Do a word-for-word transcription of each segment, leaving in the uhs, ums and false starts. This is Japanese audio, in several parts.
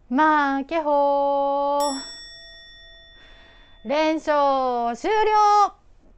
負けほー。連勝終了。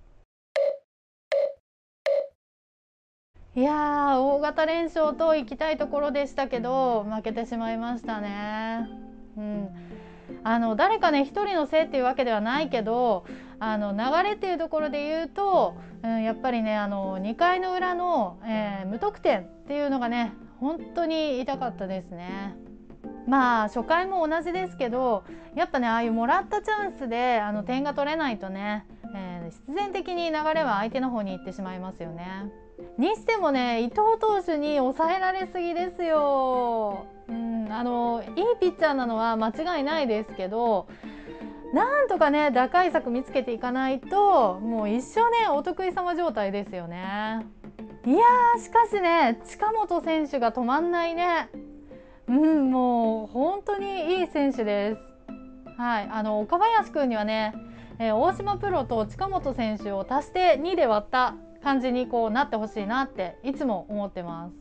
いやー、大型連勝と行きたいところでしたけど負けてしまいましたね。うん、あの誰かね一人のせいっていうわけではないけど、あの流れっていうところで言うと、うん、やっぱりねあのにかいの裏の、えー、無得点っていうのがね本当に痛かったですね。まあ初回も同じですけど、やっぱねああいうもらったチャンスであの点が取れないとね、えー、必然的に流れは相手の方に行ってしまいますよね。にしてもね伊藤投手に抑えられすぎですよ。うん、あのいいピッチャーなのは間違いないですけど、なんとかね打開策見つけていかないともう一生ねお得意様状態ですよね。いやーしかしね近本選手が止まんないね。うん、もう本当にいい選手です。はい、あの岡林くんにはね、えー、大島プロと近本選手を足してにで割った感じにこうなってほしいなっていつも思ってます。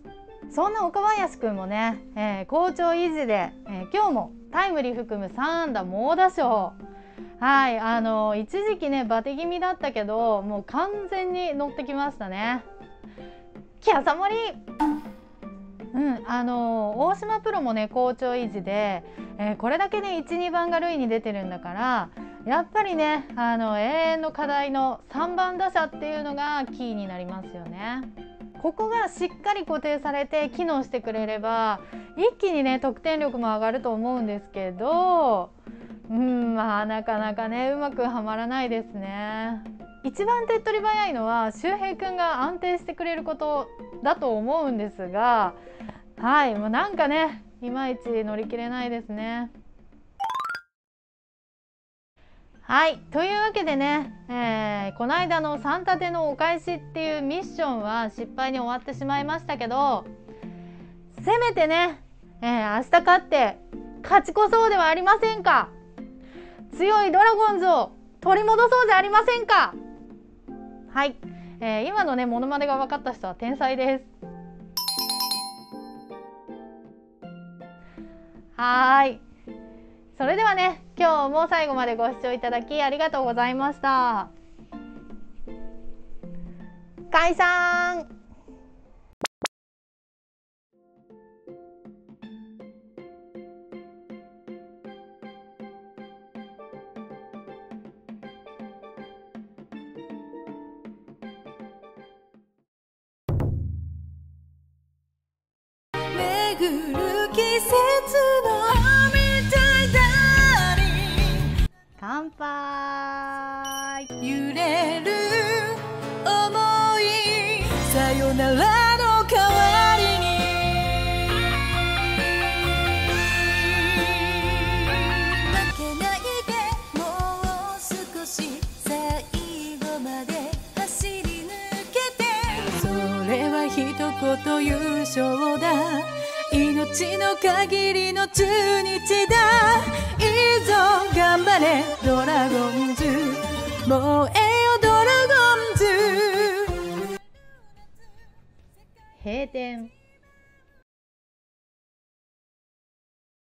そんな岡林くんもね、えー、好調維持で、えー、今日もタイムリー含むさん安打猛打賞。はい、あの一時期ねバテ気味だったけどもう完全に乗ってきましたね。キャサモリ。うん、あの大島プロもね好調維持で、えー、これだけねいち、にばんが塁に出てるんだから、やっぱりねあの永遠の課題のさんばん打者っていうのがキーになりますよね。ここがしっかり固定されて機能してくれれば一気にね得点力も上がると思うんですけど、うんまあなかなかねうまくはまらないですね。一番手っ取り早いのは周平くんが安定してくれることだと思うんですが、はいもうなんかねいまいち乗り切れないですね。はいというわけでね、えー、この間のさん立てのお返しっていうミッションは失敗に終わってしまいましたけど、せめてね、えー、明日勝って勝ち越そうではありませんか。強いドラゴンズを取り戻そうじゃありませんか。はい、えー、今のねモノマネが分かった人は天才です。はい、それではね今日も最後までご視聴いただきありがとうございました。解散。 巡る季節のみたいだに乾杯。 揺れる想いさよならの代わりに負けないでもう少し最後まで走り抜けて、それは一言優勝だ、命の限りの中日だ、いいぞ頑張れドラゴンズ、もうええよドラゴンズ。 閉店。